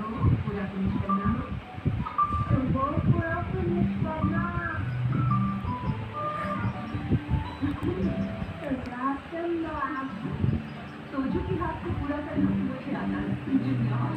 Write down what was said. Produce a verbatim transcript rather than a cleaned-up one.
जो पूरा फिनिश करना। तो वो पूरा फिनिश करना। तो रात में आप सोचो कि हाथ को पूरा करना मुझे आता है।